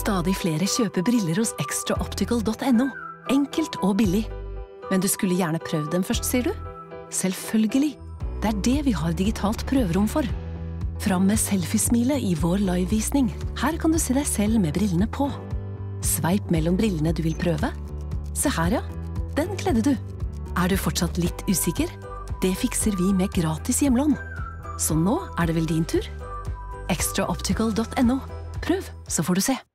Stadig flere kjøper briller hos extraoptical.no. Enkelt og billig. Men du skulle gjerne prøvd dem først, sier du? Selvfølgelig. Det det vi har digitalt prøverom for. Fram med selfiesmilet i vår livevisning. Her kan du se deg selv med brillene på. Sveip mellom brillene du vil prøve. Se her, ja. Den kledde du. Du fortsatt litt usikker? Det fikser vi med gratis hjemlån. Så nå det vel din tur? extraoptical.no. Prøv, så får du se.